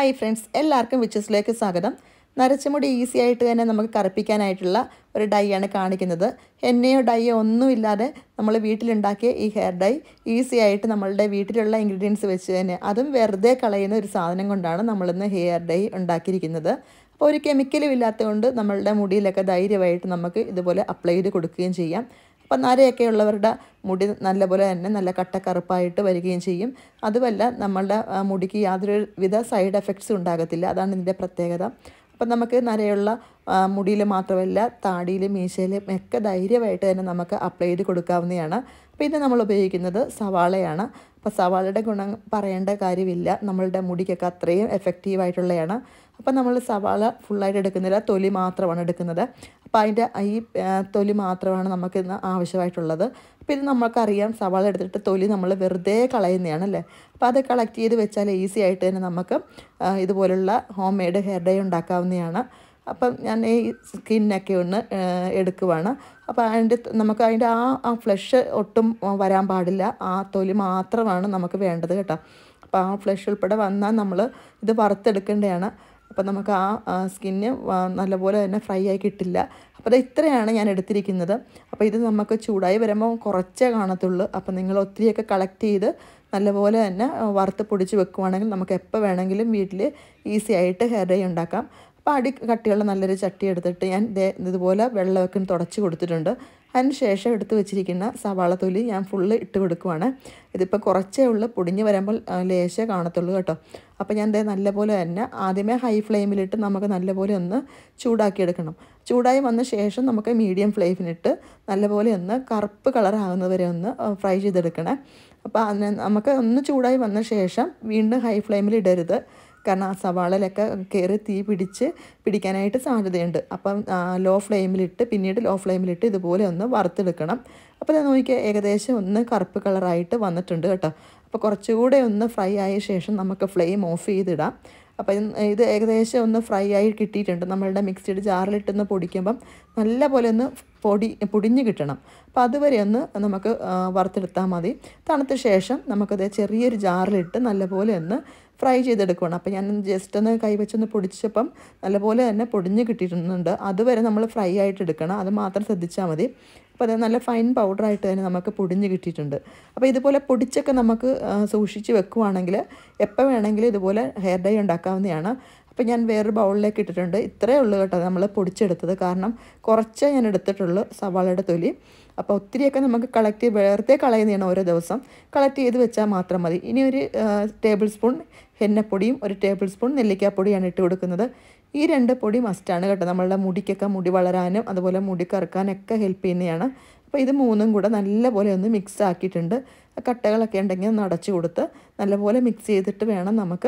Hi friends, എല്ലാവർക്കും വിച്ചസിലേക്ക് സ്വാഗതം. നരച്ചമുടി easy ആയിട്ട് തന്നെ നമുക്ക് കറുപ്പിക്കാനായിട്ടുള്ള ഒരു ഡൈ ആണ് കാണിക്കുന്നത്. എണ്ണയോ ഡൈയോ ഒന്നുമില്ലാതെ നമ്മൾ വീട്ടിലുണ്ടാക്കിയ ഈ ഹെയർ ഡൈ ഈസി ആയിട്ട് നമ്മളുടെ വീട്ടിലുള്ള ഇൻഗ്രീഡിയൻസ് വെച്ച് തന്നെ, അതും വെറുതെ കളയുന്ന ഒരു സാധനം കൊണ്ടാണ് നമ്മളിന്ന് ഹെയർ ഡൈ ഉണ്ടാക്കിയിരിക്കുന്നത്. അപ്പോൾ ഒരു കെമിക്കലും ഇല്ലാത്തതുകൊണ്ട് നമ്മളുടെ മുടിയിലൊക്കെ ധൈര്യമായിട്ട് നമുക്ക് ഇതുപോലെ അപ്ലൈ ചെയ്ത് കൊടുക്കുകയും ചെയ്യാം. അപ്പം നരയൊക്കെ ഉള്ളവരുടെ മുടി നല്ലപോലെ തന്നെ നല്ല കട്ടക്കറുപ്പായിട്ട് വരികയും ചെയ്യും. അതുമല്ല, നമ്മളുടെ മുടിക്ക് യാതൊരു വിധ സൈഡ് എഫക്ട്സും ഉണ്ടാകത്തില്ല. അതാണ് ഇതിൻ്റെ പ്രത്യേകത. അപ്പം നമുക്ക് നരയുള്ള മുടിയിൽ മാത്രമല്ല, താടിയിലും മീശയിലും ഒക്കെ ധൈര്യമായിട്ട് തന്നെ നമുക്ക് അപ്ലൈ ചെയ്ത് കൊടുക്കാവുന്നതാണ്. അപ്പോൾ ഇത് നമ്മൾ ഉപയോഗിക്കുന്നത് സവാളയാണ്. അപ്പോൾ സവാളയുടെ ഗുണം പറയേണ്ട കാര്യമില്ല, നമ്മളുടെ മുടിക്കൊക്കെ അത്രയും എഫക്റ്റീവായിട്ടുള്ളതാണ്. അപ്പം നമ്മൾ സവാള ഫുള്ളായിട്ട് എടുക്കുന്നില്ല, തൊലി മാത്രമാണ് എടുക്കുന്നത്. അപ്പോൾ അതിൻ്റെ ഈ തൊലി മാത്രമാണ് നമുക്കിന്ന് ആവശ്യമായിട്ടുള്ളത്. അപ്പോൾ ഇത് നമുക്കറിയാം, സവാള എടുത്തിട്ട് തൊലി നമ്മൾ വെറുതെ കളയുന്നതാണല്ലേ. അപ്പോൾ അത് കളക്ട് ചെയ്ത് വെച്ചാൽ ഈസി ആയിട്ട് തന്നെ നമുക്ക് ഇതുപോലുള്ള ഹോം മെയ്ഡ് ഹെയർ ഡൈ ഉണ്ടാക്കാവുന്നതാണ്. അപ്പം ഞാൻ ഈ സ്കിന്നൊക്കെ ഒന്ന് എടുക്കുവാണ്. അപ്പോൾ നമുക്ക് അതിൻ്റെ ആ ഫ്ലഷ് ഒട്ടും വരാൻ പാടില്ല, ആ തൊലി മാത്രമാണ് നമുക്ക് വേണ്ടത് കേട്ടോ. അപ്പോൾ ആ ഫ്ലഷ് ഉൾപ്പെടെ വന്നാൽ നമ്മൾ ഇത് വറുത്തെടുക്കേണ്ടതാണ്. അപ്പോൾ നമുക്ക് ആ സ്കിന്ന് നല്ലപോലെ തന്നെ ഫ്രൈ ആയി കിട്ടില്ല. അപ്പോൾ അത് ഇത്രയാണ് ഞാൻ എടുത്തിരിക്കുന്നത്. അപ്പോൾ ഇത് നമുക്ക് ചൂടായി വരുമ്പോൾ കുറച്ചേ കാണത്തുള്ളൂ. അപ്പോൾ നിങ്ങൾ ഒത്തിരിയൊക്കെ കളക്ട് ചെയ്ത് നല്ലപോലെ തന്നെ വറുത്ത് പൊടിച്ച് വെക്കുവാണെങ്കിൽ നമുക്ക് എപ്പോൾ വേണമെങ്കിലും വീട്ടിൽ ഈസി ആയിട്ട് ഹെയർ ഡൈ ഉണ്ടാക്കാം. അപ്പോൾ അടി കട്ടിയുള്ള നല്ലൊരു ചട്ടി എടുത്തിട്ട് ഞാൻ ഇതുപോലെ വെള്ളമൊക്കെ തുടച്ച് കൊടുത്തിട്ടുണ്ട്. അതിന് ശേഷം എടുത്ത് വെച്ചിരിക്കുന്ന സവാള തൊലി ഞാൻ ഫുള്ള് ഇട്ട് കൊടുക്കുവാണ്. ഇതിപ്പോൾ കുറച്ചേ ഉള്ളൂ, പൊടിഞ്ഞ് വരുമ്പോൾ ലേശേ കാണത്തുള്ളൂ കേട്ടോ. അപ്പോൾ ഞാൻ നല്ലപോലെ തന്നെ ആദ്യമേ ഹൈ ഫ്ലെയിമിലിട്ട് നമുക്ക് നല്ലപോലെ ഒന്ന് ചൂടാക്കിയെടുക്കണം. ചൂടായി വന്ന ശേഷം നമുക്ക് മീഡിയം ഫ്ലെയിമിലിട്ട് നല്ലപോലെ ഒന്ന് കറുപ്പ് കളറാകുന്നത് വരെ ഒന്ന് ഫ്രൈ ചെയ്തെടുക്കണേ. അപ്പോൾ നമുക്ക് ഒന്ന് ചൂടായി വന്ന ശേഷം വീണ്ടും ഹൈ ഫ്ലെയിമിൽ ഇടരുത്, കാരണം ആ സവാളയിലൊക്കെ കയറി തീ പിടിക്കാനായിട്ട് സാധ്യതയുണ്ട്. അപ്പം ലോ ഫ്ലെയിമിലിട്ട് പിന്നീട് ലോ ഫ്ലെയിമിലിട്ട് ഇതുപോലെ ഒന്ന് വറുത്തെടുക്കണം. അപ്പോൾ അത് നോക്കിയാൽ ഏകദേശം ഒന്ന് കറുപ്പ് കളറായിട്ട് വന്നിട്ടുണ്ട് കേട്ടോ. അപ്പോൾ കുറച്ചുകൂടെ ഒന്ന് ഫ്രൈ ആയ ശേഷം നമുക്ക് ഫ്ലെയിം ഓഫ് ചെയ്തിടാം. അപ്പോൾ ഇത് ഏകദേശം ഒന്ന് ഫ്രൈ ആയി കിട്ടിയിട്ടുണ്ട്. നമ്മളുടെ മിക്സിയുടെ ജാറിലിട്ടൊന്ന് പൊടിക്കുമ്പം നല്ല പോലെ ഒന്ന് പൊടിഞ്ഞ് കിട്ടണം. അപ്പോൾ അതുവരെ ഒന്ന് നമുക്ക് വറുത്തെടുത്താൽ മതി. തണുത്ത ശേഷം നമുക്കത് ചെറിയൊരു ജാറിലിട്ട് നല്ലപോലെ ഒന്ന് ഫ്രൈ ചെയ്തെടുക്കണം. അപ്പോൾ ഞാൻ ജസ്റ്റ് ഒന്ന് കൈവച്ചൊന്ന് പൊടിച്ചപ്പം നല്ലപോലെ തന്നെ പൊടിഞ്ഞ് കിട്ടിയിട്ടുണ്ട്. അതുവരെ നമ്മൾ ഫ്രൈ ആയിട്ട് എടുക്കണം, അത് മാത്രം ശ്രദ്ധിച്ചാൽ മതി. അപ്പോൾ അത് നല്ല ഫൈൻ പൗഡറായിട്ട് തന്നെ നമുക്ക് പൊടിഞ്ഞ് കിട്ടിയിട്ടുണ്ട്. അപ്പോൾ ഇതുപോലെ പൊടിച്ചൊക്കെ നമുക്ക് സൂക്ഷിച്ച് വെക്കുവാണെങ്കിൽ എപ്പോൾ വേണമെങ്കിലും ഇതുപോലെ ഹെയർ ഡൈ ഉണ്ടാക്കാവുന്നതാണ്. അപ്പോൾ ഞാൻ വേറൊരു ബൗളിലേക്ക് ഇട്ടിട്ടുണ്ട്. ഇത്രയേ ഉള്ളൂ കേട്ടോ നമ്മൾ പൊടിച്ചെടുത്തത്, കാരണം കുറച്ചേ ഞാൻ എടുത്തിട്ടുള്ളൂ സവാളയുടെ തൊലി. അപ്പോൾ ഒത്തിരിയൊക്കെ നമുക്ക് കളക്ട് ചെയ്ത് വെറുതെ കളയുന്നതാണ് ഓരോ ദിവസം. കളക്ട് ചെയ്ത് വെച്ചാൽ മാത്രം മതി. ഇനി ഒരു ടേബിൾ സ്പൂൺ എണ്ണപ്പൊടിയും ഒരു ടേബിൾ സ്പൂൺ നെല്ലിക്കാപ്പൊടിയാണ് ഇട്ട് കൊടുക്കുന്നത്. ഈ 2 പൊടി മസ്റ്റാണ് കേട്ടോ, നമ്മളുടെ മുടിക്കൊക്കെ മുടി വളരാനും അതുപോലെ മുടി കറുക്കാനൊക്കെ ഹെൽപ്പ് ചെയ്യുന്നതാണ്. അപ്പോൾ ഇത് 3ഉം കൂടെ നല്ലപോലെ ഒന്ന് മിക്സ് ആക്കിയിട്ടുണ്ട്. കട്ടകളൊക്കെ ഉണ്ടെങ്കിൽ ഒന്ന് അടച്ചു കൊടുത്ത് നല്ലപോലെ മിക്സ് ചെയ്തിട്ട് വേണം നമുക്ക്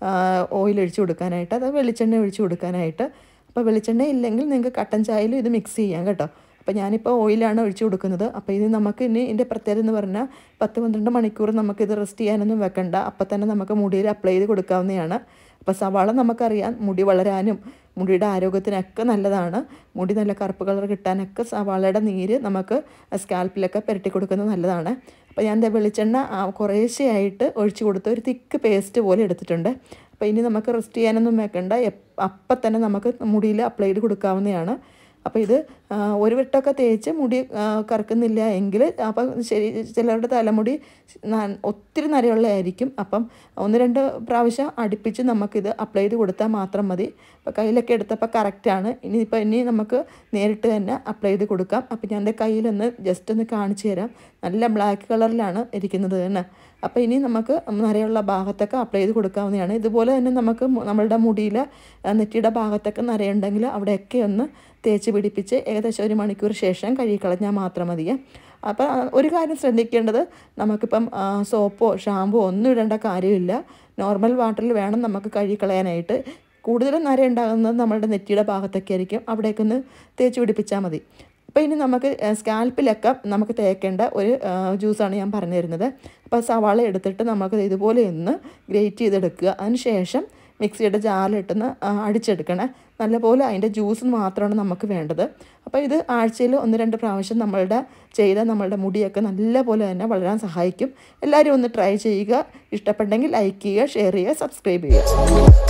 ഓയിൽ ഒഴിച്ച് കൊടുക്കാനായിട്ട്, അത് വെളിച്ചെണ്ണ ഒഴിച്ച് കൊടുക്കാനായിട്ട്. അപ്പോൾ വെളിച്ചെണ്ണ ഇല്ലെങ്കിൽ നിങ്ങൾക്ക് കട്ടൻ ചായയിലും ഇത് മിക്സ് ചെയ്യാം കേട്ടോ. അപ്പോൾ ഞാനിപ്പോൾ ഓയിലാണ് ഒഴിച്ച് കൊടുക്കുന്നത്. അപ്പോൾ ഇത് നമുക്ക് ഇനി ഇതിൻ്റെ പ്രത്യേകത എന്ന് പറഞ്ഞാൽ 10-12 മണിക്കൂർ നമുക്കിത് റെസ്റ്റ് ചെയ്യാനൊന്നും വെക്കണ്ട, അപ്പം തന്നെ നമുക്ക് മുടിയിൽ അപ്ലൈ ചെയ്ത് കൊടുക്കാവുന്നതാണ്. അപ്പോൾ സവാള നമുക്കറിയാം മുടി വളരാനും മുടിയുടെ ആരോഗ്യത്തിനൊക്കെ നല്ലതാണ്. മുടി നല്ല കറുപ്പ് കളർ കിട്ടാനൊക്കെ സവാളയുടെ നീര് നമുക്ക് സ്കാൽപ്പിലൊക്കെ പുരട്ടി കൊടുക്കുന്നത് നല്ലതാണ്. അപ്പോൾ ഞാൻ വെളിച്ചെണ്ണ കുറേശ്ശെയായിട്ട് ഒഴിച്ച് കൊടുത്ത് ഒരു തിക്ക് പേസ്റ്റ് പോലെ എടുത്തിട്ടുണ്ട്. അപ്പോൾ ഇനി നമുക്ക് റെസ്റ്റ് ചെയ്യാനൊന്നും വെക്കണ്ട, അപ്പം തന്നെ നമുക്ക് മുടിയിൽ അപ്ലൈ ചെയ്ത് കൊടുക്കാവുന്നതാണ്. അപ്പോൾ ഇത് ഒരു വട്ടമൊക്കെ തേച്ച് മുടി കറക്കുന്നില്ല എങ്കിൽ അപ്പം ശരി, ചിലരുടെ തലമുടി ഒത്തിരി നരയുള്ളതായിരിക്കും. അപ്പം 1-2 പ്രാവശ്യം അടുപ്പിച്ച് നമുക്കിത് അപ്ലൈ ചെയ്ത് കൊടുത്താൽ മാത്രം മതി. അപ്പോൾ കയ്യിലൊക്കെ എടുത്തപ്പോൾ കറക്റ്റാണ്. ഇനി നമുക്ക് നേരിട്ട് തന്നെ അപ്ലൈ ചെയ്ത് കൊടുക്കാം. അപ്പോൾ ഞാൻ എൻ്റെ കയ്യിലൊന്ന് ജസ്റ്റ് ഒന്ന് കാണിച്ചു തരാം. നല്ല ബ്ലാക്ക് കളറിലാണ് ഇരിക്കുന്നത് തന്നെ. അപ്പോൾ ഇനി നമുക്ക് നരയുള്ള ഭാഗത്തൊക്കെ അപ്ലൈ ചെയ്ത് കൊടുക്കാവുന്നതാണ്. ഇതുപോലെ തന്നെ നമുക്ക് നമ്മളുടെ മുടിയിൽ നെറ്റിയുടെ ഭാഗത്തൊക്കെ നരയുണ്ടെങ്കിൽ അവിടെയൊക്കെ ഒന്ന് തേച്ച് പിടിപ്പിച്ച് ഏകദേശം 1 മണിക്കൂർ ശേഷം കഴുകിക്കളഞ്ഞാൽ മാത്രം മതിയേ. അപ്പോൾ ഒരു കാര്യം ശ്രദ്ധിക്കേണ്ടത്, നമുക്കിപ്പം സോപ്പോ ഷാമ്പോ ഒന്നും ഇടേണ്ട കാര്യമില്ല. നോർമൽ വാട്ടറിൽ വേണം നമുക്ക് കഴുകിക്കളയാനായിട്ട്. കൂടുതലും നര ഉണ്ടാകുന്നത് നമ്മളുടെ നെറ്റിയുടെ ഭാഗത്തൊക്കെ ആയിരിക്കും, അവിടേക്കൊന്ന് തേച്ച് പിടിപ്പിച്ചാൽ മതി. അപ്പോൾ ഇനി നമുക്ക് സ്കാൽപ്പിലൊക്കെ നമുക്ക് തേക്കേണ്ട ഒരു ജ്യൂസാണ് ഞാൻ പറഞ്ഞു തരുന്നത്. അപ്പോൾ സവാള എടുത്തിട്ട് നമുക്ക് ഇതുപോലെ ഒന്ന് ഗ്രേറ്റ് ചെയ്തെടുക്കുക. അതിന് ശേഷം മിക്സിയുടെ ജാറിലിട്ടൊന്ന് അടിച്ചെടുക്കണേ. നല്ലപോലെ അതിൻ്റെ ജ്യൂസ് മാത്രമാണ് നമുക്ക് വേണ്ടത്. അപ്പോൾ ഇത് ആഴ്ചയിൽ 1-2 പ്രാവശ്യം നമ്മളുടെ മുടിയൊക്കെ നല്ലപോലെ തന്നെ വളരാൻ സഹായിക്കും. എല്ലാവരും ഒന്ന് ട്രൈ ചെയ്യുക. ഇഷ്ടപ്പെട്ടെങ്കിൽ ലൈക്ക് ചെയ്യുക, ഷെയർ ചെയ്യുക, സബ്സ്ക്രൈബ് ചെയ്യുക.